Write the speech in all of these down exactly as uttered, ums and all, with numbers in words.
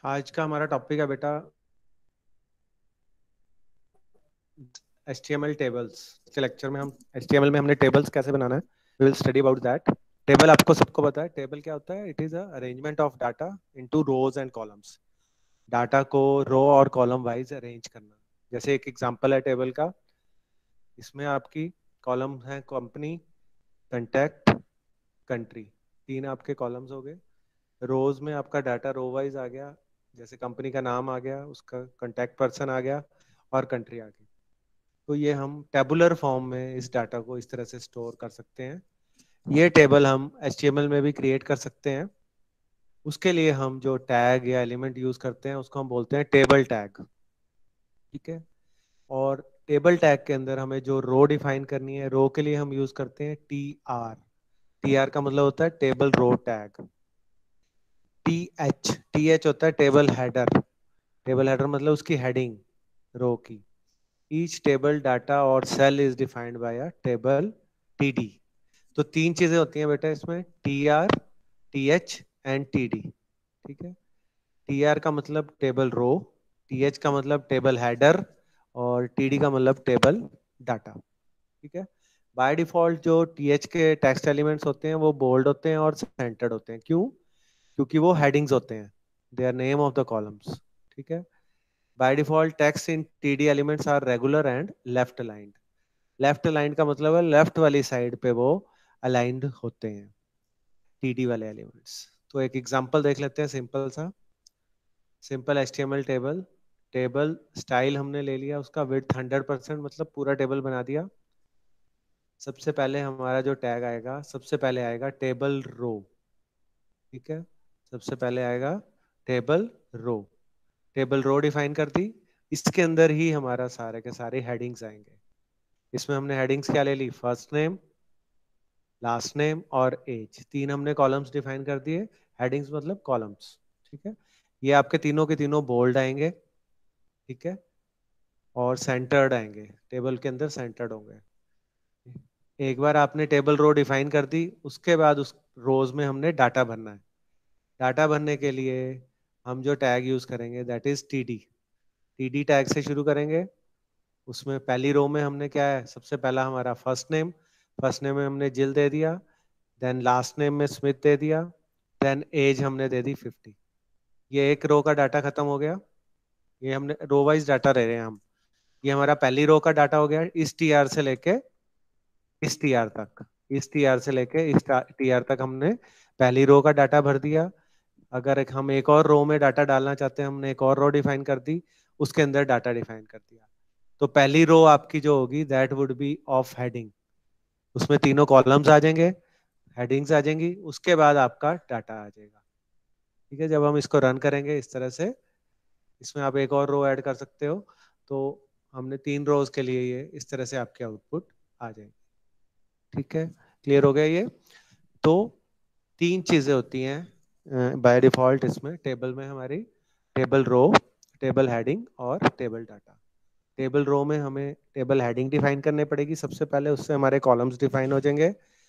आज का हमारा टॉपिक है बेटा H T M L tables के लेक्चर में हम एच टी एम एल में हमने टेबल्स कैसे बनाना है we will study about that. Table आपको सबको पता है टेबल क्या होता है। It is a arrangement of data into rows and columns. Data को रो और कॉलम वाइज अरेंज करना। जैसे एक एग्जांपल है टेबल का, इसमें आपकी कॉलम है कंपनी, कंटैक्ट, कंट्री, तीन आपके कॉलम्स हो गए। रोज में आपका डाटा रो वाइज आ गया, जैसे कंपनी का नाम आ गया, उसका कांटेक्ट पर्सन आ गया और कंट्री आ गई। तो ये हम टेबुलर फॉर्म में इस डाटा को इस तरह से स्टोर कर सकते हैं। ये टेबल हम एच टी एम एल में भी क्रिएट कर सकते हैं। उसके लिए हम जो टैग या एलिमेंट यूज करते हैं उसको हम बोलते हैं टेबल टैग। ठीक है। और टेबल टैग के अंदर हमें जो रो डिफाइन करनी है, रो के लिए हम यूज करते हैं टी आर। टी आर का मतलब होता है table row tag. T H T H होता है टेबल हेडर। टेबल हेडर मतलब उसकी हेडिंग रो की। ईच टेबल डाटा और cell is defined by a table T D. तो तीन चीजें होती हैं बेटा इसमें, T R, T H and T D. ठीक है। टी आर का मतलब टेबल रो, टी एच का मतलब टेबल हेडर और टी डी का मतलब टेबल डाटा। ठीक है। बाय डिफॉल्ट जो टी एच के टेक्स्ट एलिमेंट्स होते हैं वो बोल्ड होते हैं और सेंटर्ड होते हैं। क्यों? क्योंकि वो हेडिंग्स होते हैं, they are name of the columns. ठीक है। By default text in TD elements are regular and left aligned. Left aligned का मतलब है लेफ्ट वाली साइड पे वो अलाइंड होते हैं टीडी वाले एलिमेंट्स। तो एक एग्जांपल देख लेते हैं सिंपल सा। Simple HTML table. Table style हमने ले लिया, उसका विड्थ हंड्रेड परसेंट मतलब पूरा टेबल बना दिया। सबसे पहले हमारा जो टैग आएगा, सबसे पहले आएगा टेबल रो। ठीक है। सबसे पहले आएगा table row. Table row define कर दी। इसके अंदर ही हमारा सारे के सारे हेडिंग्स आएंगे। इसमें हमने हेडिंग्स क्या ले ली? फर्स्ट नेम, लास्ट नेम और एज। तीन हमने कॉलम्स डिफाइन कर दिए। हेडिंग्स मतलब कॉलम्स। ठीक है। ये आपके तीनों के तीनों बोल्ड आएंगे। ठीक है। और सेंटर्ड आएंगे, टेबल के अंदर सेंटर्ड होंगे। एक बार आपने टेबल रो डिफाइन कर दी, उसके बाद उस रोज में हमने डाटा भरना है। डाटा भरने के लिए हम जो टैग यूज करेंगे that is TD. TD tag से शुरू करेंगे। उसमें पहली रो में हमने क्या है, सबसे पहला हमारा फर्स्ट नेम। फर्स्ट नेम में हमने जिल दे दिया। देन लास्ट नेम में स्मिथ दे दिया। देन एज हमने दे दी फिफ्टी। ये एक रो का डाटा खत्म हो गया। ये हमने रो वाइज डाटा ले रहे हैं हम। ये हमारा पहली रो का डाटा हो गया, इस टी आर से लेके इस टी आर तक। इस टी आर से लेके इस टी आर तक हमने पहली रो का डाटा भर दिया। अगर एक हम एक और रो में डाटा डालना चाहते हैं, हमने एक और रो डिफाइन कर दी, उसके अंदर डाटा डिफाइन कर दिया। तो पहली रो आपकी जो होगी that would be of heading. उसमें तीनों कॉलम्स आ जाएंगे, हेडिंग्स आ जाएंगी, उसके बाद आपका डाटा आ जाएगा। ठीक है। जब हम इसको रन करेंगे इस तरह से, इसमें आप एक और रो ऐड कर सकते हो। तो हमने तीन रोज के लिए ये इस तरह से आपके आउटपुट आ जाएंगे। ठीक है। क्लियर हो गया ये? तो तीन चीजें होती हैं बाय डिफॉल्ट इसमें टेबल में हमारी, टेबल रो, टेबल हेडिंग और टेबल डाटा। टेबल रो में हमें टेबल हेडिंग डिफाइन करनी पड़ेगी सबसे पहले, उससे हमारे कॉलम्स डिफाइन हो जाएंगे।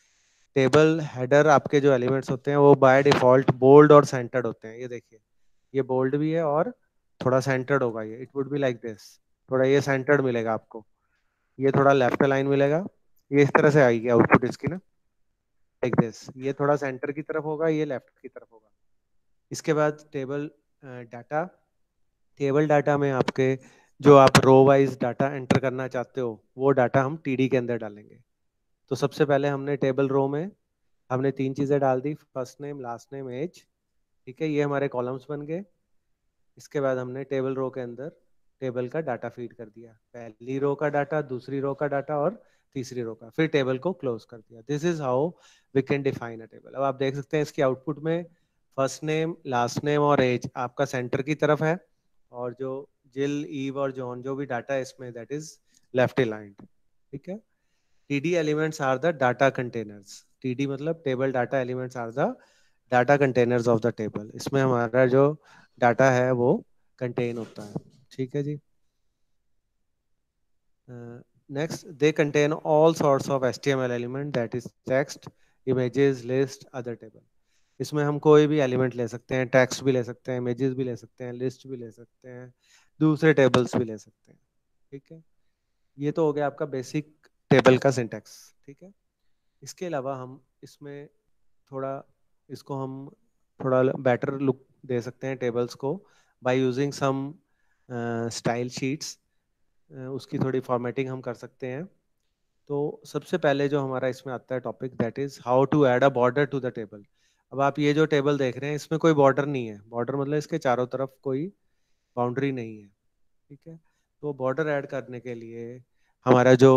टेबल हेडर आपके जो एलिमेंट्स होते हैं वो बाय डिफॉल्ट बोल्ड और सेंटर्ड होते हैं। ये देखिए, ये बोल्ड भी है और थोड़ा सेंटर्ड होगा। ये it would be like this, थोड़ा ये सेंटर्ड मिलेगा आपको, ये थोड़ा लेफ्ट लाइन मिलेगा। ये इस तरह से आएगी आउटपुट इसकी ना, लाइक दिस। ये थोड़ा सेंटर की तरफ होगा, ये लेफ्ट की तरफ होगा। इसके बाद टेबल डाटा। टेबल डाटा में आपके जो आप रो वाइज डाटा एंटर करना चाहते हो वो डाटा हम टीडी के अंदर डालेंगे। तो सबसे पहले हमने टेबल रो में हमने तीन चीजें डाल दी, first name, last name, age. ठीक है। ये हमारे कॉलम्स बन गए। इसके बाद हमने टेबल रो के अंदर टेबल का डाटा फीड कर दिया, पहली रो का डाटा, दूसरी रो का डाटा और तीसरी रो का, फिर टेबल को क्लोज कर दिया। This is how we can define a table. अब आप देख सकते हैं इसकी आउटपुट में फर्स्ट नेम, लास्ट नेम और एज आपका सेंटर की तरफ है, और जो जिल, ईव और जॉन जो भी डाटा है इसमें दैट इज लेफ्ट अलाइंड। ठीक है। TD elements are the data containers. TD मतलब table data elements are the data containers of the table. इसमें हमारा जो डाटा है वो कंटेन होता है। ठीक है जी। Next, they contain all sorts of HTML element that is text, images, list, other table. इसमें हम कोई भी एलिमेंट ले सकते हैं, टेक्स्ट भी ले सकते हैं, इमेजेस भी ले सकते हैं, लिस्ट भी ले सकते हैं, दूसरे टेबल्स भी ले सकते हैं। ठीक है, ये तो हो गया आपका बेसिक टेबल का सिंटैक्स। ठीक है, इसके अलावा हम इसमें थोड़ा इसको हम थोड़ा बेटर लुक दे सकते हैं टेबल्स को by using some style sheets. उसकी थोड़ी फॉर्मेटिंग हम कर सकते हैं। तो सबसे पहले जो हमारा इसमें आता है topic, that is how to add a border to the table. अब आप ये जो टेबल देख रहे हैं इसमें कोई बॉर्डर नहीं है, बॉर्डर मतलब इसके चारों तरफ कोई बाउंड्री नहीं है। ठीक है, तो बॉर्डर ऐड करने के लिए हमारा जो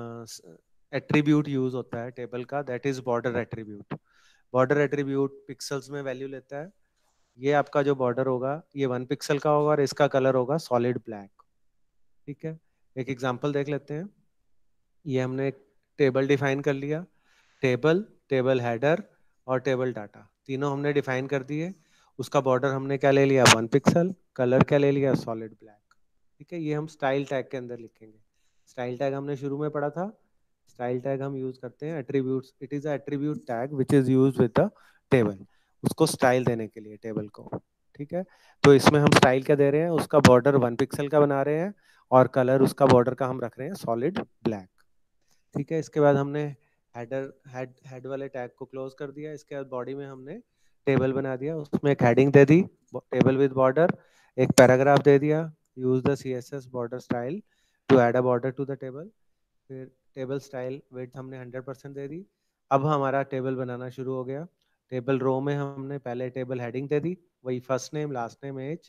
एट्रीब्यूट यूज होता है टेबल का, that is border attribute. Border attribute pixels में वैल्यू लेता है। ये आपका जो बॉर्डर होगा ये वन पिक्सल का होगा और इसका कलर होगा सॉलिड ब्लैक। ठीक है, एक एग्जांपल देख लेते हैं। ये हमने एक टेबल डिफाइन कर लिया, टेबल, टेबल हेडर और टेबल डाटा, तीनों हमने डिफाइन कर दिए। उसका बॉर्डर हमने क्या ले लिया, वन पिक्सल, कलर क्या ले लिया, सॉलिड ब्लैक। ठीक है, ये हम स्टाइल टैग के अंदर लिखेंगे। स्टाइल टैग हमने शुरू में पढ़ा था। स्टाइल टैग हम यूज करते हैं attributes, it is attribute tag which is use with the table, उसको स्टाइल देने के लिए टेबल को। ठीक है, तो इसमें हम स्टाइल क्या दे रहे हैं, उसका बॉर्डर वन पिक्सल का बना रहे हैं और कलर उसका बॉर्डर का हम रख रहे हैं सॉलिड ब्लैक। ठीक है, इसके बाद हमने हेडर हेड हेड वाले टैग को क्लोज कर दिया। इसके बाद बॉडी में हमने टेबल बना दिया, उसमें एक हेडिंग दे दी, टेबल विद बॉर्डर, एक पैराग्राफ दे दिया, use the C S S border style to add a border to the table. फिर टेबल स्टाइल विड्थ हमने हंड्रेड परसेंट दे दी। अब हमारा टेबल बनाना शुरू हो गया। टेबल रो में हमने पहले टेबल हेडिंग दे दी, वही first name last name age.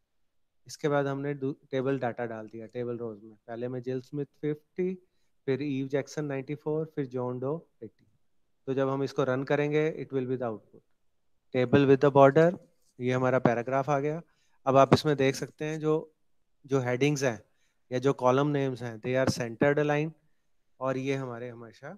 इसके बाद हमने टेबल डाटा डाल दिया टेबल रोज में, पहले में जिल स्मिथ फिफ्टी, फिर ईव जैक्सन नाइंटी फोर, फिर जॉन डो एटी। तो जब हम इसको रन करेंगे it will be the output table with the border. ये हमारा पैराग्राफ आ गया। अब आप इसमें देख सकते हैं जो जो हेडिंग्स हैं या जो कॉलम नेम्स हैं, दे आर सेंटर्ड अलाइन, और ये हमारे हमेशा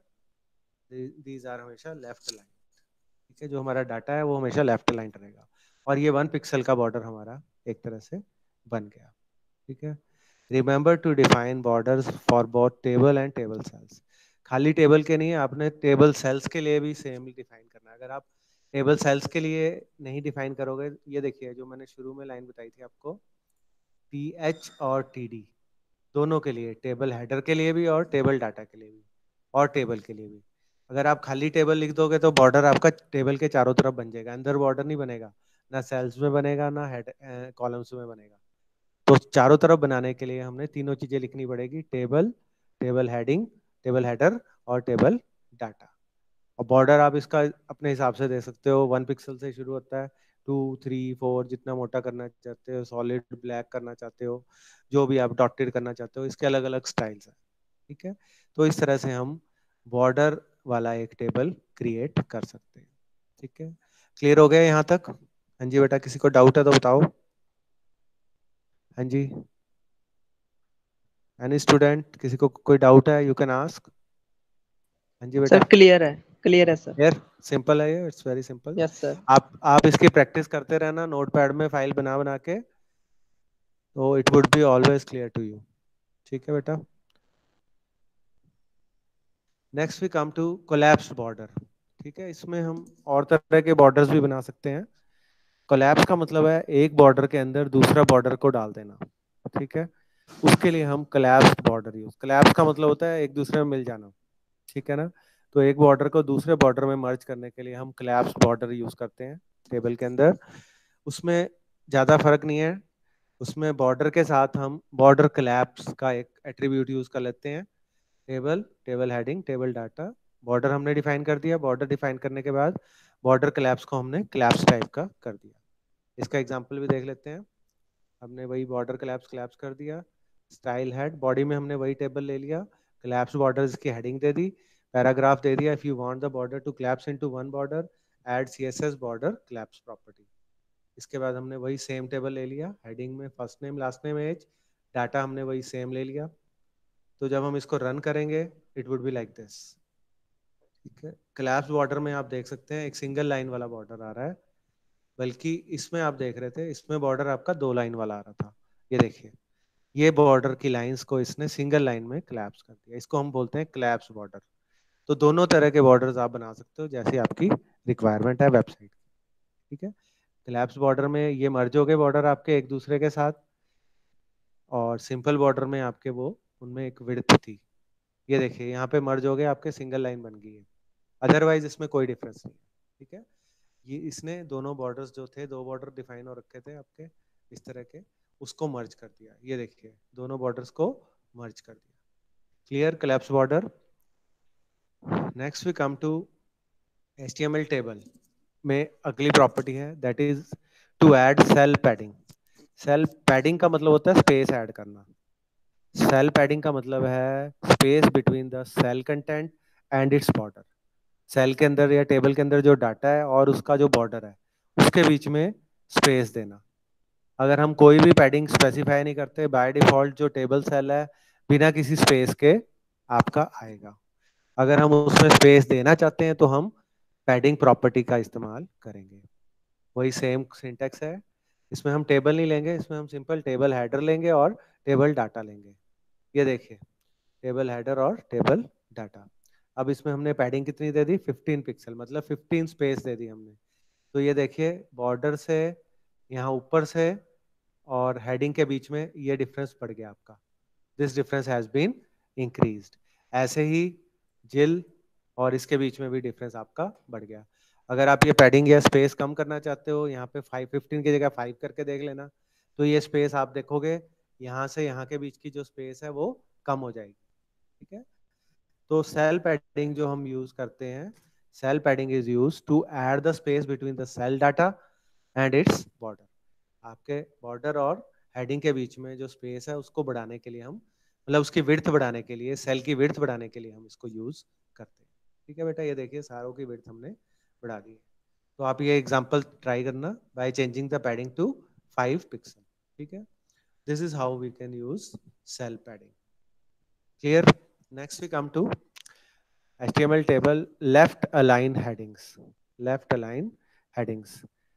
दीज आर हमेशा लेफ्ट अलाइन। ठीक है, जो हमारा डाटा है वो हमेशा लेफ्ट अलाइन रहेगा। और ये वन पिक्सल का बॉर्डर हमारा एक तरह से बन गया। ठीक है, remember to define borders for both table and table cells. खाली टेबल के नहीं, आपने टेबल सेल्स के लिए भी सेम डिफाइन करना है। अगर आप टेबल सेल्स के लिए नहीं डिफाइन करोगे, ये देखिए जो मैंने शुरू में लाइन बताई थी आपको, टी एच और टी डी दोनों के लिए, टेबल हेडर के लिए भी और टेबल डाटा के लिए भी और टेबल के लिए भी। अगर आप खाली टेबल लिख दोगे तो बॉर्डर आपका टेबल के चारों तरफ बन जाएगा, अंदर बॉर्डर नहीं बनेगा, ना सेल्स में बनेगा ना हेड कॉलम्स में बनेगा। तो चारों तरफ बनाने के लिए हमने तीनों चीजें लिखनी पड़ेगी, table, table heading, table header और टेबल डाटा। और बॉर्डर आप इसका अपने हिसाब से दे सकते हो, वन पिक्सल से शुरू होता है, टू थ्री फोर जितना मोटा करना चाहते हो, सॉलिड ब्लैक करना चाहते हो, जो भी आप डॉटेड करना चाहते हो, इसके अलग अलग स्टाइल्स हैं। ठीक है, तो इस तरह से हम बॉर्डर वाला एक टेबल क्रिएट कर सकते हैं। ठीक है, क्लियर हो गया यहाँ तक? हाँ जी बेटा, किसी को डाउट है तो बताओ। हाँ जी, एनी स्टूडेंट, किसी को कोई डाउट है यू कैन आस्क। हाँ जी बेटा। सर क्लियर है, क्लियर है सर। यार सिंपल है ये, it's very simple. Yes sir. आप आप इसकी प्रैक्टिस करते रहना नोटपैड में फाइल बना बना के, तो it would be always clear to you. ठीक है बेटा। Next we come to collapsed border. ठीक है, इसमें हम और तरह के बॉर्डर्स भी बना सकते हैं। कोलैप्स का मतलब है एक बॉर्डर के अंदर दूसरा बॉर्डर को डाल देना। ठीक है, उसके लिए हम कोलैप्स्ड बॉर्डर यूज, कोलैप्स का मतलब होता है एक दूसरे में मिल जाना। ठीक है ना, तो एक बॉर्डर को दूसरे बॉर्डर में मर्ज करने के लिए हम कोलैप्स्ड बॉर्डर यूज करते हैं टेबल के अंदर। उसमें ज्यादा फर्क नहीं है, उसमें बॉर्डर के साथ हम बॉर्डर कोलैप्स का एक एट्रीब्यूट यूज कर लेते हैं, table, table heading, table data. Border हमने डिफाइन कर दिया, बॉर्डर डिफाइन करने के बाद बॉर्डर कोलैप्स को हमने कोलैप्स टाइप का कर दिया। इसका एग्जांपल भी देख लेते हैं। हमने वही बॉर्डर कोलैप्स कोलैप्स कर दिया, स्टाइल हेड, बॉडी में हमने वही टेबल ले लिया, कोलैप्स बॉर्डर्स की हेडिंग दे दी, पैराग्राफ दे दिया, if you want the border to collapse into one border add CSS border collapse property. इसके बाद हमने वही सेम टेबल ले लिया, हेडिंग में first name last name age, data हमने वही सेम ले लिया। तो जब हम इसको रन करेंगे it would be like this. ठीक है, कोलैप्स बॉर्डर में आप देख सकते हैं एक सिंगल लाइन वाला बॉर्डर आ रहा है, बल्कि इसमें आप देख रहे थे इसमें बॉर्डर आपका दो लाइन वाला आ रहा था। ये देखिए, ये बॉर्डर की लाइंस को इसने सिंगल लाइन में कोलैप्स कर दिया, इसको हम बोलते हैं कोलैप्स बॉर्डर। तो दोनों तरह के बॉर्डर्स आप बना सकते हो जैसी आपकी रिक्वायरमेंट है वेबसाइट। ठीक है। कोलैप्स बॉर्डर में ये मर्ज हो गए बॉर्डर आपके एक दूसरे के साथ, और सिंपल बॉर्डर में आपके वो उनमें एक विड्थ थी। ये देखिए यहाँ पे मर्ज हो गए, आपके सिंगल लाइन बन गई है, अदरवाइज इसमें कोई डिफरेंस नहीं है। ठीक है, ये इसने दोनों बॉर्डर्स जो थे, दो बॉर्डर डिफाइन हो रखे थे आपके इस तरह के, उसको मर्ज कर दिया। ये देखिए दोनों बॉर्डर्स को मर्ज कर दिया। Clear, collapse border. Next we come to H T M L table में अगली प्रॉपर्टी है, that is to add cell padding. Cell padding का मतलब होता है स्पेस ऐड करना। सेल पैडिंग का मतलब है space between the cell content and its border. Cell के अंदर या टेबल के अंदर जो डाटा है और उसका जो बॉर्डर है उसके बीच में स्पेस देना। अगर हम कोई भी पैडिंग स्पेसिफाई नहीं करते, बाय डिफॉल्ट जो टेबल सेल है बिना किसी स्पेस के आपका आएगा। अगर हम उसमें स्पेस देना चाहते हैं तो हम पैडिंग प्रॉपर्टी का इस्तेमाल करेंगे। वही सेम सिंटैक्स है, इसमें हम टेबल नहीं लेंगे, इसमें हम सिंपल टेबल हेडर लेंगे और टेबल डाटा लेंगे। ये देखिए टेबल हेडर और टेबल डाटा। अब इसमें हमने पैडिंग कितनी दे दी, फिफ्टीन पिक्सल, मतलब फिफ्टीन स्पेस दे दी हमने। तो ये देखिए बॉर्डर से यहाँ ऊपर से और हेडिंग के बीच में ये डिफरेंस पड़ गया आपका, this difference has been increased. ऐसे ही जिल और इसके बीच में भी डिफरेंस आपका बढ़ गया। अगर आप ये पैडिंग या स्पेस कम करना चाहते हो, यहाँ पे फाइव फिफ्टीन की जगह फाइव करके देख लेना, तो ये स्पेस आप देखोगे यहाँ से यहाँ के बीच की जो स्पेस है वो कम हो जाएगी। ठीक है, तो सेल पैडिंग जो हम यूज करते हैं, cell padding is use to add the space between the cell data and its border. आपके बॉर्डर और हेडिंग के बीच में जो स्पेस है उसको बढ़ाने के लिए हम, मतलब उसकी विड्थ बढ़ाने के लिए, सेल की विड्थ बढ़ाने के लिए हम इसको यूज करते हैं। ठीक है बेटा, ये देखिए सारों की विड्थ हमने बढ़ा दी है। तो आप ये एग्जांपल ट्राई करना by changing the padding to five pixel. ठीक है, this is how we can use cell padding. Clear. Next we come to H T M L table left align headings. Left align headings.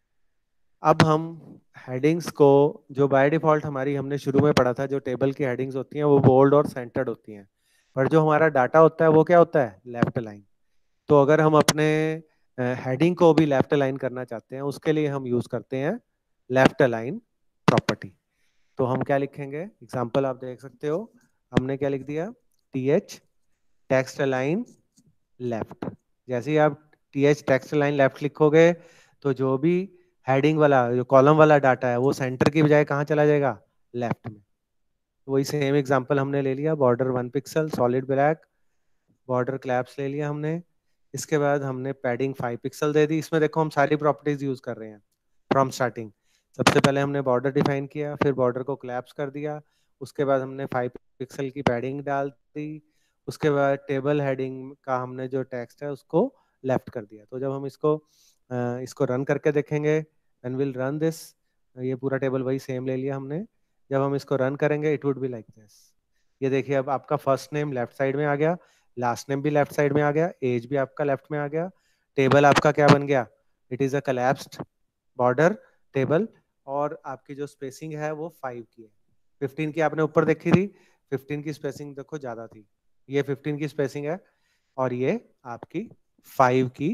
अब हम headings को, जो by default हमारी हमने शुरू में पढ़ा था, जो टेबल की हेडिंग्स होती हैं वो बोल्ड और सेंटर्ड होती हैं, पर जो हमारा डाटा होता है वो क्या होता है, लेफ्ट अलाइन। तो अगर हम अपने हेडिंग को भी लेफ्ट अलाइन करना चाहते हैं, उसके लिए हम यूज करते हैं लेफ्ट अलाइन प्रॉपर्टी। तो हम क्या लिखेंगे, एग्जांपल आप देख सकते हो, हमने क्या लिख दिया, T H text align left. जैसे ही आप T H text align left लिखोगे तो जो भी हेडिंग वाला, जो कॉलम वाला डाटा है वो सेंटर की बजाय कहाँ चला जाएगा, लेफ्ट में। वही सेम एग्जांपल हमने ले लिया, border one pixel solid black, border collapse ले लिया हमने। इसके बाद हमने पैडिंग फाइव पिक्सल दे दी। इसमें देखो हम सारी प्रॉपर्टीज यूज कर रहे हैं फ्रॉम स्टार्टिंग। सबसे पहले हमने बॉर्डर डिफाइन किया, फिर बॉर्डर को क्लैप्स कर दिया, उसके बाद हमने फाइव पिक्सल की पैडिंग डाल दी, उसके बाद टेबल हेडिंग का हमने जो टेक्स्ट है उसको लेफ्ट कर दिया। तो जब हम इसको इसको रन करके देखेंगे, एंड विल रन दिस, ये पूरा टेबल वही सेम ले लिया हमने। जब हम इसको रन करेंगे it would be like this. ये देखिए अब आपका फर्स्ट नेम लेफ्ट साइड में आ गया, लास्ट नेम भी लेफ्ट साइड में आ गया, एज भी आपका लेफ्ट में आ गया, टेबल आपका क्या बन गया, it is a collapsed border table, और आपकी जो स्पेसिंग है वो फाइव की है। फिफ्टीन की आपने ऊपर देखी थी, फिफ्टीन की स्पेसिंग देखो ज्यादा थी, ये फिफ्टीन की स्पेसिंग है और ये आपकी फाइव की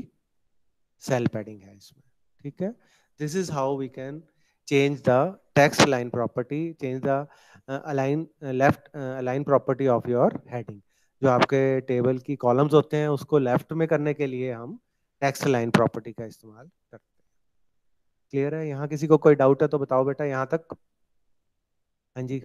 सेल पैडिंग है इसमें। ठीक है, this is how we can change the text align property, change the uh, align uh, left uh, align property of your heading। जो आपके टेबल की कॉलम्स होते हैं उसको लेफ्ट में करने के लिए हम टेक्स्ट अलाइन प्रॉपर्टी का इस्तेमाल करते हैं। क्लियर है, यहाँ किसी को कोई डाउट है तो बताओ बेटा यहाँ तक। हाँ जी,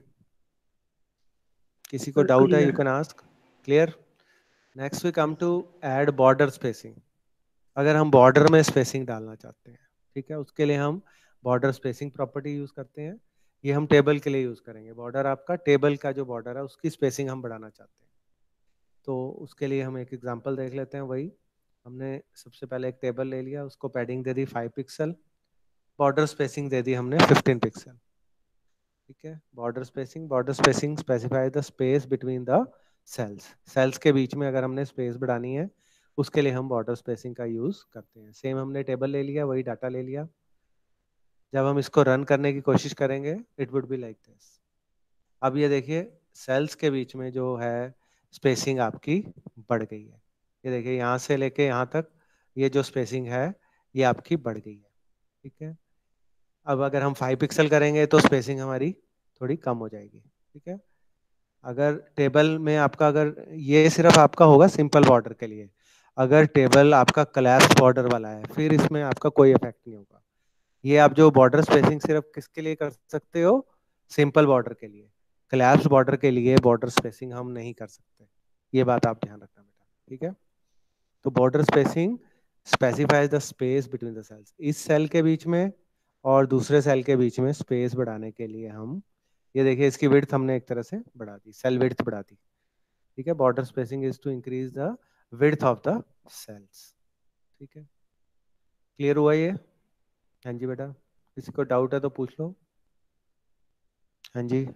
किसी को सर डाउट है you clear. Can ask. Clear. Next we come to add border spacing. अगर हम बॉर्डर में स्पेसिंग डालना चाहते हैं, ठीक है, उसके लिए हम बॉर्डर स्पेसिंग प्रॉपर्टी यूज करते हैं। ये हम टेबल के लिए यूज करेंगे। बॉर्डर आपका टेबल का जो बॉर्डर है उसकी स्पेसिंग हम बढ़ाना चाहते हैं, तो उसके लिए हम एक एग्जांपल देख लेते हैं। वही हमने सबसे पहले एक टेबल ले लिया, उसको पैडिंग दे दी फाइव पिक्सल, बॉर्डर स्पेसिंग दे दी हमने फिफ्टीन पिक्सल। ठीक है, border spacing, border spacing specify the space between the cells. Cells के बीच में अगर हमने स्पेस बढ़ानी है उसके लिए हम बॉर्डर स्पेसिंग का यूज करते हैं। सेम हमने टेबल ले लिया, वही डाटा ले लिया। जब हम इसको रन करने की कोशिश करेंगे it would be like this. अब ये देखिए सेल्स के बीच में जो है स्पेसिंग आपकी बढ़ गई है। ये देखिए यहाँ से लेके यहाँ तक ये जो स्पेसिंग है ये आपकी बढ़ गई है। ठीक है। अब अगर हम फाइव पिक्सल करेंगे तो स्पेसिंग हमारी थोड़ी कम हो जाएगी। ठीक है। अगर टेबल में आपका, अगर ये सिर्फ आपका होगा सिंपल बॉर्डर के लिए, अगर टेबल आपका कोलैप्स बॉर्डर वाला है फिर इसमें आपका कोई इफेक्ट नहीं होगा। ये आप जो बॉर्डर स्पेसिंग सिर्फ किसके लिए कर सकते हो, सिंपल बॉर्डर के लिए। कोलैप्स बॉर्डर के लिए बॉर्डर स्पेसिंग हम नहीं कर सकते, ये बात आप ध्यान रखना बेटा। ठीक है। तो border spacing specifies the space between the cells, इस सेल के बीच में और दूसरे सेल के बीच में स्पेस बढ़ाने के लिए हम, ये देखिए इसकी विड्थ हमने एक तरह से बढ़ा दी, सेल विड्थ बढ़ा दी। ठीक है। Border spacing is to increase the width of the cells. ठीक है। क्लियर हुआ ये? हाँ जी बेटा, किसी को डाउट है तो पूछ लो। हाँ जी,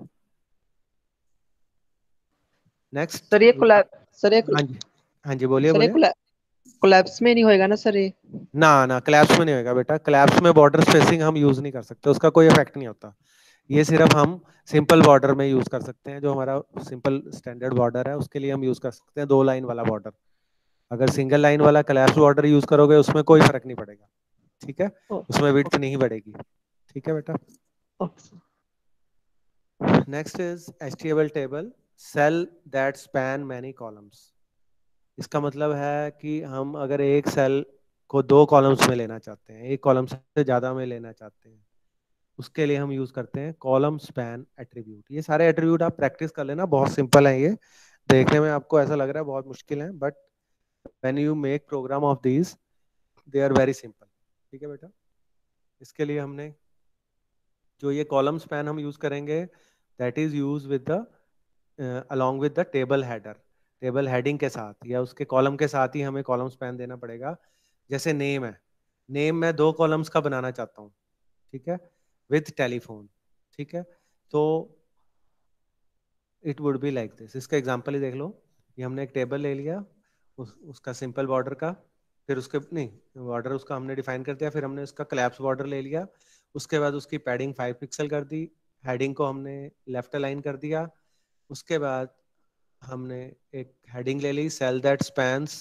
नेक्स्ट। सर ये कोलैप सर ये हाँ जी, हाँ जी, बोलिए सर ये बोलिए। कोलैप्स में नहीं होएगा ना सर ये? ना ना, क्लैप्स में नहीं होगा बेटा, क्लैप्स में बॉर्डर स्पेसिंग हम यूज नहीं कर सकते, उसका कोई इफेक्ट नहीं होता। ये सिर्फ हम सिंपल बॉर्डर में यूज कर सकते हैं, जो हमारा सिंपल स्टैंडर्ड बॉर्डर है उसके लिए हम यूज कर सकते हैं, दो लाइन वाला बॉर्डर। अगर सिंगल लाइन वाला क्लैप्स बॉर्डर यूज करोगे उसमें कोई फर्क नहीं पड़ेगा। ठीक है। ओ, उसमें विड्थ ओके नहीं बढ़ेगी। ठीक है बेटा। Okay. Next is HTML table cell that span many columns. इसका मतलब है कि हम अगर एक सेल को दो कॉलम्स में लेना चाहते हैं, एक कॉलम से ज्यादा में लेना चाहते हैं, उसके लिए हम यूज करते हैं कॉलम स्पैन एट्रीब्यूट। ये सारे एट्रीब्यूट आप प्रैक्टिस कर लेना, बहुत सिंपल है ये। देखने में आपको ऐसा लग रहा है बहुत मुश्किल है, but when you make program of these they are very simple. ठीक है बेटा। इसके लिए हमने जो ये कॉलम स्पैन हम यूज करेंगे, that is use with the along with the table header, table heading के साथ या उसके कॉलम के साथ ही हमें कॉलम स्पैन देना पड़ेगा। जैसे नेम है, नेम मैं दो कॉलम्स का बनाना चाहता हूँ। ठीक है। With telephone. ठीक है। तो it would be like this, इसका एग्जांपल ही देख लो। ये हमने एक टेबल ले लिया, उस, उसका सिंपल बॉर्डर का, फिर उसके नहीं, बॉर्डर उसका हमने डिफाइन कर दिया, फिर हमने उसका क्लैप्स बॉर्डर ले लिया, उसके बाद उसकी पैडिंग फाइव पिक्सल कर दी, हेडिंग को हमने लेफ्ट अलाइन कर दिया, उसके बाद हमने एक हेडिंग ले ली सेल दैट स्पैन्स,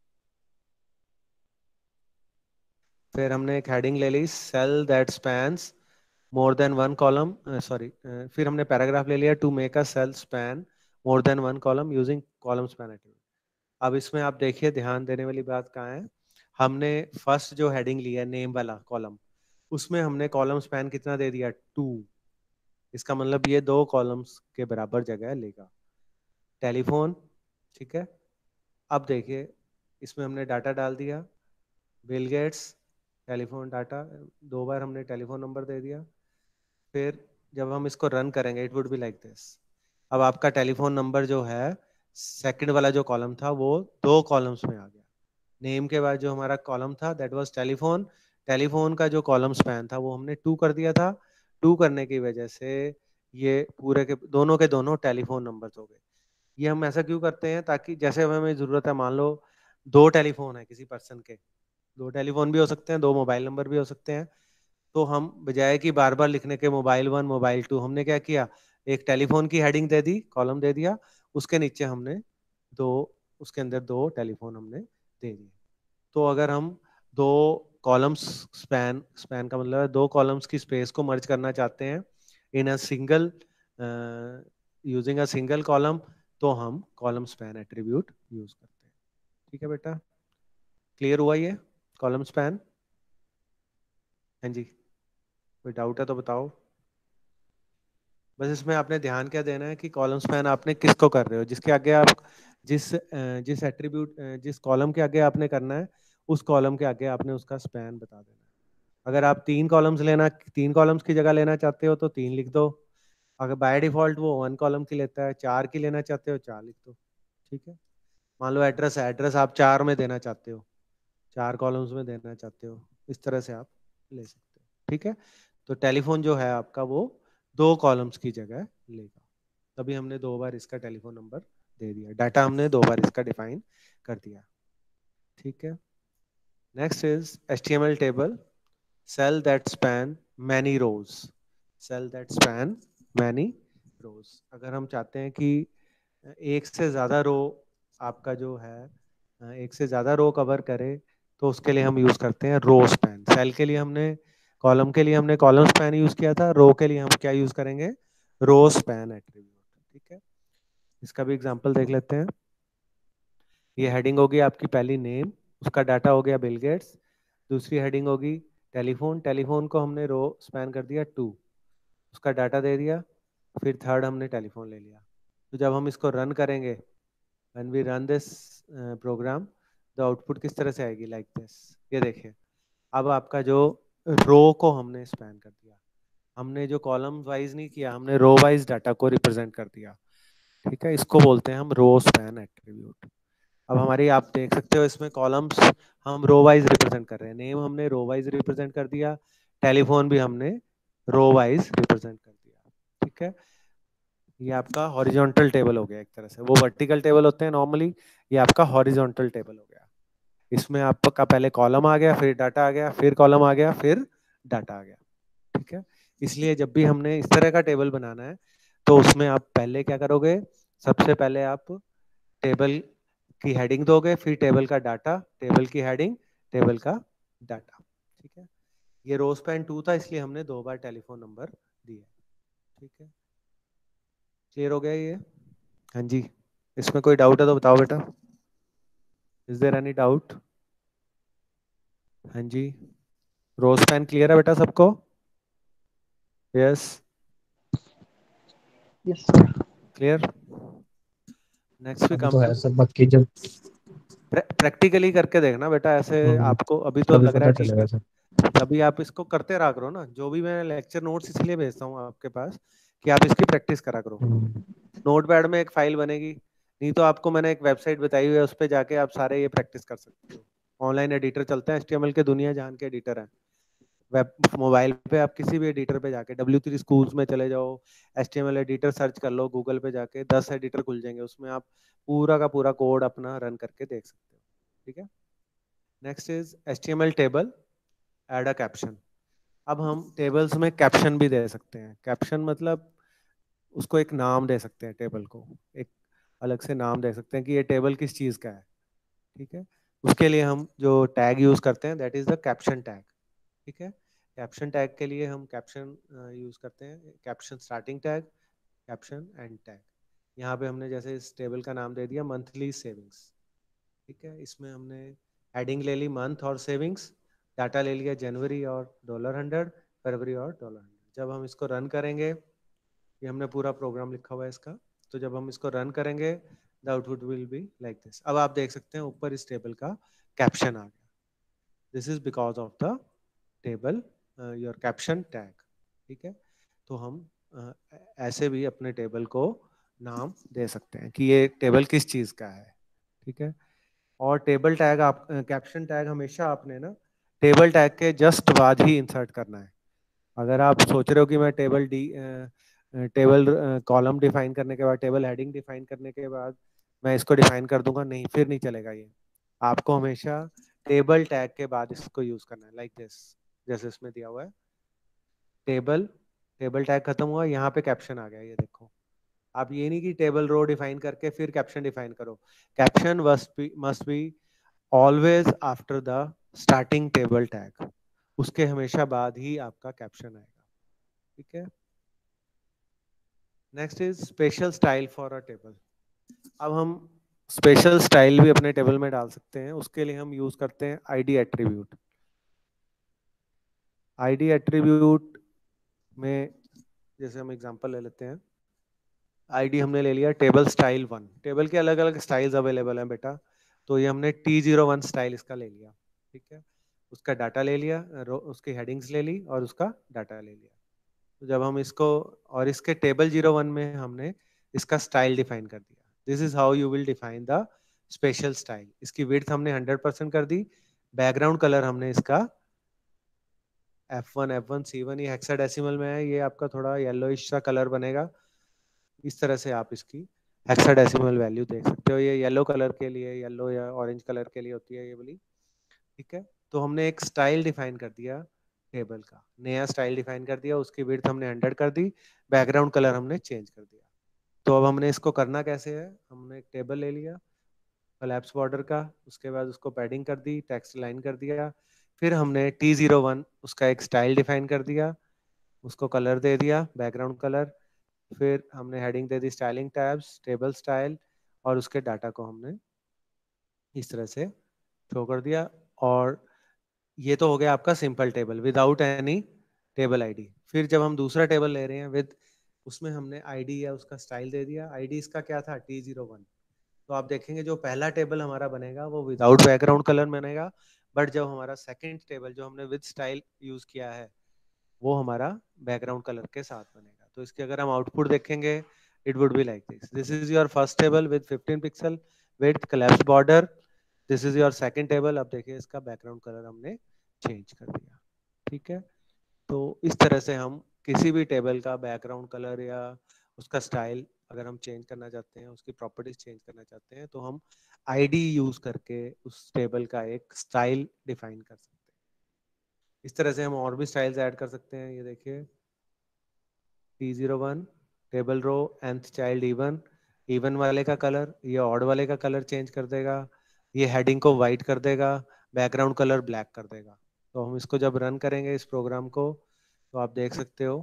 फिर हमने एक हेडिंग ले ली cell that spans more than one column, sorry, फिर हमने पैराग्राफ ले लिया to make a cell span more than one column using column span attribute. अब इसमें आप देखिए ध्यान देने वाली बात कहाँ है। हमने फर्स्ट जो हेडिंग लिया नेम वाला कॉलम, उसमें हमने कॉलम स्पैन कितना दे दिया, टू। इसका मतलब ये दो कॉलम्स के बराबर जगह लेगा। टेलीफोन। ठीक है। अब देखिए इसमें हमने डाटा डाल दिया, बिल गेट्स, टेलीफोन डाटा, दो बार हमने टेलीफोन नंबर दे दिया। फिर जब हम इसको रन करेंगे it would be like this. अब आपका टेलीफोन नंबर जो है सेकंड वाला जो कॉलम था वो दो कॉलम्स में आ गया। नेम के बाद जो हमारा कॉलम था दैट वाज टेलीफोन, टेलीफोन का जो कॉलम स्पैन था वो हमने टू कर दिया था। टू करने की वजह से ये पूरे के दोनों के दोनों टेलीफोन नंबर्स हो गए। ये हम ऐसा क्यों करते हैं, ताकि जैसे हमें जरूरत है, मान लो दो टेलीफोन है किसी पर्सन के, दो टेलीफोन भी हो सकते हैं, दो मोबाइल नंबर भी हो सकते हैं, तो हम बजाय कि बार बार लिखने के मोबाइल वन मोबाइल टू, हमने क्या किया, एक टेलीफोन की हेडिंग दे दी, कॉलम दे दिया, उसके नीचे हमने दो, उसके अंदर दो टेलीफोन हमने दे दिए। तो अगर हम दो कॉलम्स, स्पैन स्पैन का मतलब है दो कॉलम्स की स्पेस को मर्ज करना चाहते हैं in a single, using a single column, तो हम कॉलम स्पैन एट्रीब्यूट यूज करते हैं। ठीक है बेटा, क्लियर हुआ ये कॉलम स्पैन? हाँ जी, कोई डाउट है तो बताओ। बस इसमें आपने ध्यान क्या देना है कि कॉलम स्पैन आपने किसको कर रहे हो, जिसके आगे आप, जिस अ, जिस एट्रीब्यूट, जिस कॉलम के आगे आपने करना है उस कॉलम के आगे आपने उसका स्पैन बता देना है। अगर आप तीन कॉलम्स लेना, तीन कॉलम्स की जगह लेना चाहते हो तो तीन लिख दो। अगर बाय डिफॉल्ट वो वन कॉलम की लेता है, चार की लेना चाहते हो चार लिख दो। ठीक है। मान लो एड्रेस है, एड्रेस आप चार में देना चाहते हो, चार कॉलम्स में देना चाहते हो, इस तरह से आप ले सकते हो। ठीक है। तो टेलीफोन जो है आपका वो दो कॉलम्स की जगह लेगा, तभी हमने दो बार इसका टेलीफोन नंबर दे दिया, डाटा हमने दो बार इसका डिफाइन कर दिया। ठीक है। Next is HTML table cell that span many rows, cell that span many rows. अगर हम चाहते हैं कि एक से ज्यादा रो आपका जो है एक से ज्यादा रो कवर करे, तो उसके लिए हम यूज करते हैं रो स्पैन। सेल के लिए हमने कॉलम के लिए हमने कॉलम स्पैन यूज किया था, रो के लिए हम क्या यूज करेंगे, रो स्पैन एट्रीब्यूट। ठीक है, इसका भी एग्जांपल देख लेते हैं। ये हेडिंग होगी आपकी पहली नेम, उसका डाटा हो गया बिल गेट्स। दूसरी हेडिंग होगी टेलीफोन, टेलीफोन को हमने रो स्पैन कर दिया टू, उसका डाटा दे दिया। फिर थर्ड हमने टेलीफोन ले लिया। तो जब हम इसको रन करेंगे, when we run this program, the output किस तरह से आएगी, लाइक दिस। ये देखिए, अब आपका जो रो को हमने स्पैन कर दिया, हमने जो कॉलम वाइज नहीं किया, हमने रो वाइज डाटा को रिप्रेजेंट कर दिया। ठीक है, इसको बोलते हैं हम रो स्पैन एट्रीब्यूट। अब हमारी आप देख सकते हो इसमें कॉलम्स हम रो वाइज रिप्रेजेंट कर रहे हैं। नेम हमने रो वाइज रिप्रेजेंट कर दिया, टेलीफोन भी हमने रो वाइज रिप्रेजेंट कर दिया। ठीक है, ये आपका हॉरिजॉन्टल टेबल हो गया एक तरह से। वो वर्टिकल टेबल होते हैं नॉर्मली, ये आपका हॉरिजॉन्टल टेबल हो गया। इसमें आपका पहले कॉलम आ गया, फिर डाटा आ गया, फिर कॉलम आ गया, फिर डाटा आ गया। ठीक है, इसलिए जब भी हमने इस तरह का टेबल बनाना है तो उसमें आप पहले क्या करोगे, सबसे पहले आप टेबल की हेडिंग दोगे, फिर टेबल का डाटा, टेबल की हेडिंग, टेबल का डाटा। ठीक है, ये रो स्पैन टू था, इसलिए हमने दो बार टेलीफोन नंबर दिया। ठीक है, क्लियर हो गया ये? हाँ जी, इसमें कोई डाउट है तो बताओ बेटा। Is there any doubt? हाँ जी, रो स्पैन क्लियर है बेटा सबको? Yes, yes sir. Clear. Next we अभी कम तो टू, है सर, बाकी जब प्रैक्टिकली करके देखना बेटा। ऐसे हम्म, आपको अभी तो तभी लग रहा पता है ठीक चलेगा है, सर। तभी आप इसको करते रहा करो ना। जो भी मैं लेक्चर नोट्स इसलिए भेजता हूँ आपके पास कि आप इसकी प्रैक्टिस करा करो। हम्म, नोटपैड में एक फाइल बनेगी, नहीं तो आपको मैंने एक वेबसाइट बताई हुई है, उस पर जाके आप सारे ये प्रैक्टिस कर सकते हो। ऑनलाइन एडिटर चलते हैं, एचटीएमएल के दुनिया जहान के एडिटर हैं। वेब मोबाइल पे आप किसी भी एडिटर पे जाके डब्ल्यू थ्री स्कूल्स में चले जाओ, एचटीएमएल एडिटर सर्च कर लो गूगल पे जाके, दस एडिटर खुल जाएंगे, उसमें आप पूरा का पूरा कोड अपना रन करके देख सकते हो। ठीक है, next is HTML table, add a caption. अब हम टेबल्स में कैप्शन भी दे सकते हैं। कैप्शन मतलब उसको एक नाम दे सकते हैं, टेबल को एक अलग से नाम दे सकते हैं कि ये टेबल किस चीज़ का है। ठीक है, उसके लिए हम जो टैग यूज करते हैं that is the caption tag. ठीक है, कैप्शन टैग के लिए हम कैप्शन यूज करते हैं, caption starting tag, caption end tag. यहाँ पे हमने जैसे इस टेबल का नाम दे दिया मंथली सेविंग्स। ठीक है, इसमें हमने हेडिंग ले ली मंथ और सेविंग्स, डाटा ले लिया जनवरी और डॉलर हंड्रेड, फरवरी और डॉलर हंड्रेड। जब हम इसको रन करेंगे, ये हमने पूरा प्रोग्राम लिखा हुआ है इसका, तो जब हम इसको रन करेंगे the output will be like this. अब आप देख सकते हैं ऊपर इस टेबल का कैप्शन आ गया। This is because of the table your caption tag. ठीक है, तो हम uh, ऐसे भी अपने टेबल को नाम दे सकते हैं कि ये टेबल किस चीज का है। ठीक है, और टेबल टैग आप कैप्शन टैग हमेशा आपने ना टेबल टैग के जस्ट बाद ही इंसर्ट करना है। अगर आप सोच रहे हो कि मैं table D table column define करने के बाद, टेबल हेडिंग डिफाइन करने के बाद मैं इसको डिफाइन कर दूंगा, नहीं, फिर नहीं चलेगा ये। आपको हमेशा टेबल टैग के बाद इसको यूज करना है, लाइक दिस, जैसे इसमें दिया हुआ है। टेबल, टेबल टैग खत्म हुआ, यहाँ पे कैप्शन आ गया, ये देखो। आप ये नहीं कि टेबल रो डिफाइन करके फिर कैप्शन डिफाइन करो। Caption must be must be always after the starting table tag, उसके हमेशा बाद ही आपका कैप्शन आएगा। ठीक है, next is special style for a table. अब हम स्पेशल स्टाइल भी अपने टेबल में डाल सकते हैं, उसके लिए हम यूज करते हैं आईडी एट्रीब्यूट। आईडी एट्रीब्यूट में जैसे हम एग्जांपल ले लेते हैं, आईडी हमने ले लिया टेबल स्टाइल वन। टेबल के अलग अलग स्टाइल्स अवेलेबल हैं बेटा, तो ये हमने टी जीरो वन स्टाइल इसका ले लिया। ठीक है, उसका डाटा ले लिया, उसकी हेडिंग्स ले ली और उसका डाटा ले लिया। तो जब हम इसको, और इसके टेबल जीरो वन में हमने इसका स्टाइल डिफाइन कर दिया। This is how you will define the special style. इसकी विड्थ हमने हंड्रेड परसेंट कर दी, बैकग्राउंड कलर हमने इसका F one F one C one, ये हेक्साडेसिमल में है, ये आपका थोड़ा येलोइश सा कलर बनेगा। इस तरह से आप इसकी हेक्साडेसिमल वैल्यू देख सकते हो। ये येलो कलर के लिए, येलो या ऑरेंज कलर के लिए होती है ये वाली। ठीक है, तो हमने एक स्टाइल डिफाइन कर दिया, टेबल का नया स्टाइल डिफाइन कर दिया, उसकी विड्थ हमने हंड्रेड कर दी, बैकग्राउंड कलर हमने चेंज कर दिया। तो अब हमने इसको करना कैसे है, हमने एक टेबल ले लिया कोलैप्स बॉर्डर का, उसके बाद उसको पैडिंग कर दी, टेक्स्ट लाइन कर दिया, फिर हमने टी जीरो वन उसका एक स्टाइल डिफाइन कर दिया, उसको कलर दे दिया बैकग्राउंड कलर, फिर हमने हेडिंग दे दी स्टाइलिंग टैब्स, टेबल स्टाइल, और उसके डाटा को हमने इस तरह से शो कर दिया। और ये तो हो गया आपका simple table without any table ID. फिर जब हम दूसरा टेबल ले रहे हैं विद, उसमें हमने आईडी या उसका स्टाइल दे दिया। आईडी इसका क्या था, टी जीरो वन। तो आप देखेंगे जो पहला टेबल हमारा बनेगा वो विदाउट बैकग्राउंड कलर बनेगा, बट जब हमारा सेकंड टेबल जो हमने विद स्टाइल यूज किया है वो हमारा बैकग्राउंड कलर के साथ बनेगा। तो इसके अगर हम आउटपुट देखेंगे, it would be like this, this is your first table with fifteen pixel width collapsed border, this is your second table. अब देखिए इसका बैकग्राउंड कलर हमने चेंज कर दिया। ठीक है, तो इस तरह से हम किसी भी टेबल का बैकग्राउंड कलर या उसका स्टाइल अगर हम चेंज करना चाहते हैं, उसकी प्रॉपर्टीज चेंज करना चाहते हैं, तो हम आईडी यूज करके उस टेबल का एक स्टाइल डिफाइन कर सकते हैं। इस तरह से हम और भी स्टाइल्स ऐड कर सकते हैं। ये देखिए T zero one table row nth child even, even वाले का कलर ये ऑड वाले का कलर चेंज कर देगा, ये हेडिंग को वाइट कर देगा, बैकग्राउंड कलर ब्लैक कर देगा। तो हम इसको जब रन करेंगे इस प्रोग्राम को, तो आप देख सकते हो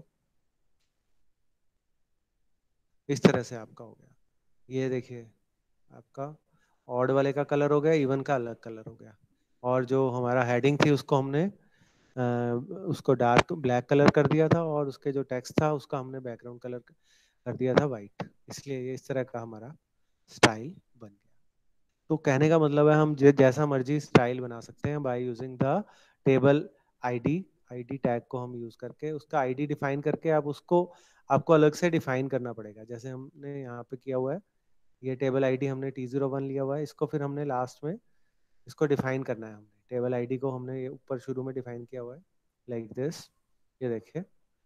इस तरह से आपका हो गया। ये देखिए आपका ऑड वाले का कलर हो गया, इवन का अलग कलर हो गया, और जो हमारा हेडिंग थी उसको हमने आ, उसको डार्क ब्लैक कलर कर दिया था, और उसके जो टेक्स्ट था उसका हमने बैकग्राउंड कलर कर दिया था वाइट। इसलिए ये इस तरह का हमारा स्टाइल बन गया। तो कहने का मतलब है हम जैसा मर्जी स्टाइल बना सकते हैं by using the table ID. ID tag को हम यूज करके उसका आईडी डिफाइन करके आप उसको आपको अलग से डिफाइन करना पड़ेगा, जैसे हमने यहाँ पे किया हुआ है। ये टेबल आईडी हमने टी जीरो वन लिया हुआ है, इसको फिर हमने लास्ट में इसको डिफाइन करना है। हमने टेबल आईडी को हमने ये ऊपर शुरू में डिफाइन किया हुआ है लाइक दिस। ये देखिए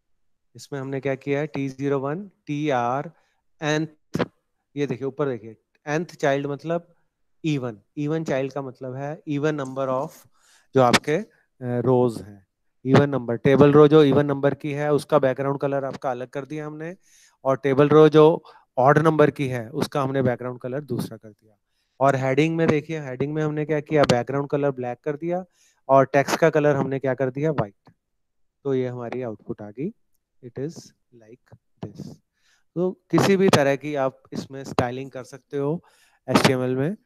इसमें हमने क्या किया है, T zero one T R nth, ये देखिए ऊपर देखिए nth चाइल्ड मतलब इवन, इवन चाइल्ड का मतलब है इवन नंबर ऑफ जो आपके रोज हैं। इवन नंबर टेबल रो जो इवन नंबर की है उसका बैकग्राउंड कलर आपका अलग कर दिया हमने, और टेबल रो जो ऑड नंबर की है उसका हमने बैकग्राउंड कलर दूसरा कर दिया। और हेडिंग में देखिए, हेडिंग में हमने क्या किया, बैकग्राउंड कलर ब्लैक कर दिया और टेक्स्ट का कलर हमने क्या कर दिया, व्हाइट। तो ये हमारी आउटपुट आ गई, इट इज लाइक दिस। तो किसी भी तरह की आप इसमें स्टाइलिंग कर सकते हो एच टी एम एल में,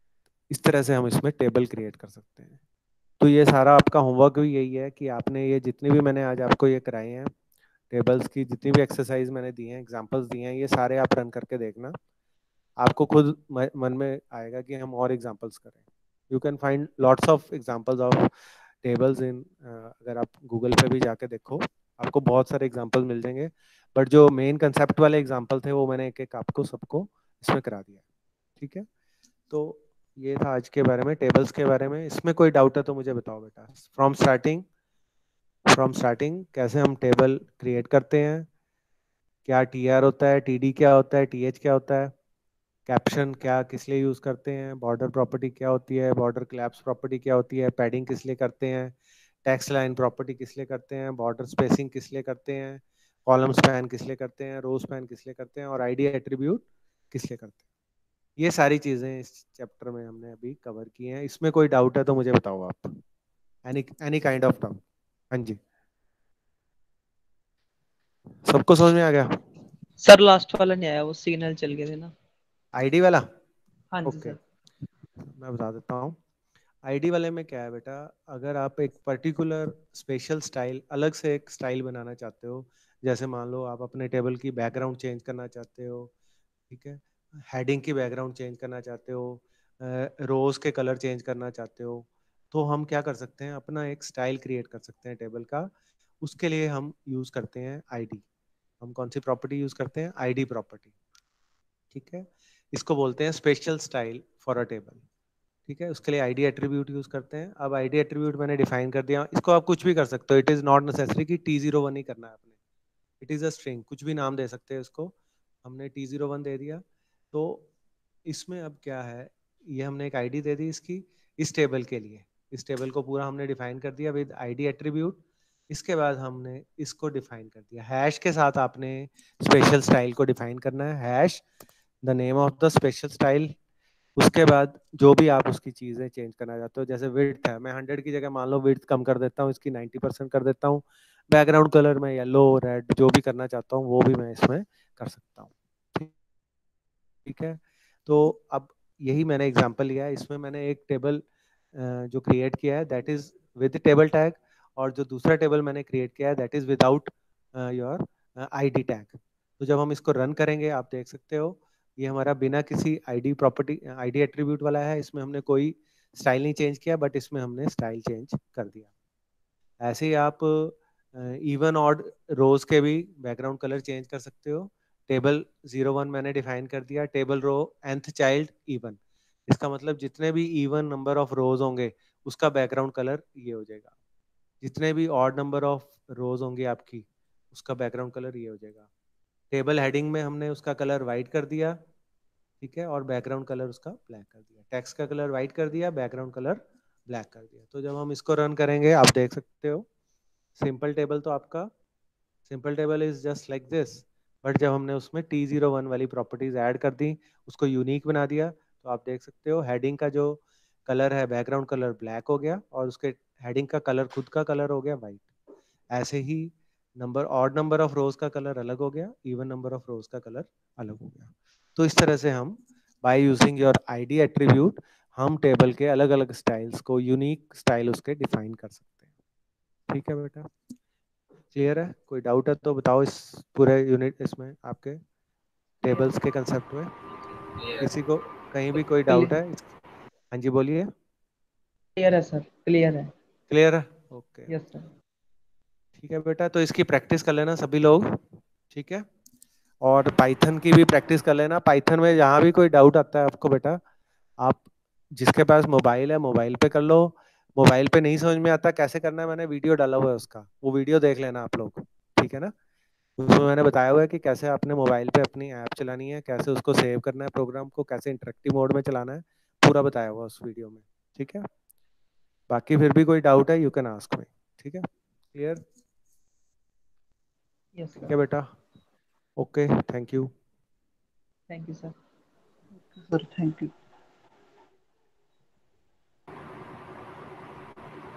इस तरह से हम इसमें टेबल क्रिएट कर सकते हैं। तो ये सारा आपका होमवर्क भी यही है कि आपने ये जितनी भी मैंने आज आपको ये कराए हैं टेबल्स की, जितनी भी एक्सरसाइज मैंने दी हैं, एग्जांपल्स दिए हैं, ये सारे आप रन करके देखना। आपको खुद मन में आएगा कि हम और एग्जांपल्स करें। You can find lots of examples of tables in, अगर आप गूगल पे भी जाके देखो आपको बहुत सारे एग्जांपल मिल जाएंगे, बट जो मेन कंसेप्ट वाले एग्जांपल थे वो मैंने एक एक आपको सबको इसमें करा दिया। ठीक है, तो ये था आज के बारे में, टेबल्स के बारे में। इसमें कोई डाउट है तो मुझे बताओ बेटा। फ्रॉम स्टार्टिंग फ्रॉम स्टार्टिंग कैसे हम टेबल क्रिएट करते हैं, क्या टी आर होता है, टी डी क्या होता है, टी एच क्या होता है, कैप्शन क्या किस लिए यूज करते हैं, बॉर्डर प्रॉपर्टी क्या होती है, बॉर्डर क्लैप्स प्रॉपर्टी क्या होती है, पैडिंग किस लिए करते हैं, टेक्स्ट लाइन प्रॉपर्टी किस लिए करते हैं, बॉर्डर स्पेसिंग किस लिए करते हैं, कॉलम स्पैन किस लिए करते हैं, रो स्पैन किस लिए करते हैं, और आईडी एट्रीब्यूट किस लिए करते हैं। ये सारी चीजें इस चैप्टर में हमने अभी कवर की हैं। इसमें कोई डाउट है तो मुझे बताओ आप, any any kind of doubt. हाँ जी, सबको समझ में आ गया? सर लास्ट वाला नहीं आया, वो सिग्नल चल गए थे ना। आईडी वाला? हाँ जी ओके, सर। मैं बता देता हूँ। आईडी वाले में क्या है बेटा, अगर आप एक पर्टिकुलर स्पेशल स्टाइल अलग से एक स्टाइल बनाना चाहते हो, जैसे मान लो आप अपने टेबल की बैकग्राउंड चेंज करना चाहते हो, ठीक है, हेडिंग की बैकग्राउंड चेंज करना चाहते हो, रोज के कलर चेंज करना चाहते हो, तो हम क्या कर सकते हैं, अपना एक स्टाइल क्रिएट कर सकते हैं टेबल का। उसके लिए हम यूज करते हैं आईडी। हम कौन सी प्रॉपर्टी यूज करते हैं, आईडी प्रॉपर्टी। ठीक है, इसको बोलते हैं special style for a table. ठीक है, उसके लिए आईडी एट्रीब्यूट यूज करते हैं। अब आईडी एट्रीब्यूट मैंने डिफाइन कर दिया, इसको आप कुछ भी कर सकते हो, इट इज नॉट नेसेसरी कि टी जीरो वन ही करना है आपने, इट इज अ स्ट्रिंग, कुछ भी नाम दे सकते हैं इसको। हमने टी जीरो वन दे दिया। तो इसमें अब क्या है, ये हमने एक आईडी दे दी इसकी, इस टेबल के लिए, इस टेबल को पूरा हमने डिफाइन कर दिया विद आईडी एट्रीब्यूट। इसके बाद हमने इसको डिफाइन कर दिया हैश के साथ। आपने स्पेशल स्टाइल को डिफाइन करना है, hash the name of the special style, उसके बाद जो भी आप उसकी चीजें चेंज करना चाहते हो, जैसे विड्थ है, मैं हंड्रेड की जगह मान लो विड्थ कम कर देता हूँ, इसकी नाइन्टी परसेंट कर देता हूँ। बैकग्राउंड कलर में येलो रेड जो भी करना चाहता हूँ वो भी मैं इसमें कर सकता हूँ। ठीक है, तो अब यही मैंने एग्जांपल लिया है, इसमें मैंने एक टेबल जो क्रिएट किया है that is with table tag, और जो दूसरा टेबल मैंने क्रिएट किया है that is without your ID tag. तो जब हम इसको रन करेंगे आप देख सकते हो ये हमारा बिना किसी आईडी प्रॉपर्टी आईडी एट्रीब्यूट वाला है, इसमें हमने कोई स्टाइल नहीं चेंज किया, बट इसमें हमने स्टाइल चेंज कर दिया। ऐसे ही आप इवन ऑड रोज के भी बैकग्राउंड कलर चेंज कर सकते हो। टेबल जीरो वन मैंने डिफाइन कर दिया, table row nth child even, इसका मतलब जितने भी इवन नंबर ऑफ रोज होंगे उसका बैकग्राउंड कलर ये हो जाएगा, जितने भी ऑड नंबर ऑफ रोज होंगे आपकी उसका बैकग्राउंड कलर ये हो जाएगा। टेबल हेडिंग में हमने उसका कलर वाइट कर दिया, ठीक है, और बैकग्राउंड कलर उसका ब्लैक कर दिया। टेक्स्ट का कलर वाइट कर दिया, बैकग्राउंड कलर ब्लैक कर दिया। तो जब हम इसको रन करेंगे आप देख सकते हो सिंपल टेबल तो आपका simple table is just like this, but जब हमने उसमें टी जीरो वन वाली प्रॉपर्टीज ऐड कर दी, उसको यूनिक बना दिया, तो आप देख सकते हो हेडिंग का जो कलर है बैकग्राउंड कलर ब्लैक हो गया और उसके हेडिंग का कलर खुद का कलर हो गया वाइट। ऐसे ही number odd number of rows का कलर अलग हो गया, इवन नंबर ऑफ रोज का कलर अलग हो गया। तो इस तरह से हम by using your ID attribute हम टेबल के अलग अलग स्टाइल्स को यूनिक स्टाइल उसके डिफाइन कर सकते हैं। ठीक है बेटा, क्लियर है? कोई डाउट है तो बताओ इस पूरे यूनिट इसमें आपके टेबल्स के कंसेप्ट में किसी को कहीं भी कोई डाउट है? हाँ जी बोलिए। क्लियर है सर, क्लियर है। क्लियर है, ओके यस सर। ठीक है बेटा, तो इसकी प्रैक्टिस कर लेना सभी लोग, ठीक है, और पाइथन की भी प्रैक्टिस कर लेना। पाइथन में जहाँ भी कोई डाउट आता है आपको बेटा, आप जिसके पास मोबाइल है मोबाइल पे कर लो, मोबाइल पे नहीं समझ में आता कैसे करना है मैंने वीडियो डाला हुआ है उसका, वो वीडियो देख लेना आप लोग, ठीक है ना। उसमें मैंने बताया हुआ है कि कैसे आपने मोबाइल पे अपनी ऐप चलानी है, कैसे उसको सेव करना है प्रोग्राम को, कैसे इंटरेक्टिव मोड में चलाना है, पूरा बताया हुआ उस वीडियो में, ठीक है। बाकी फिर भी कोई डाउट है यू कैन आस्क मी, ठीक है, क्लियर? यस ठीक सर। है बेटा, okay, thank you. Thank you sir. Sir thank you.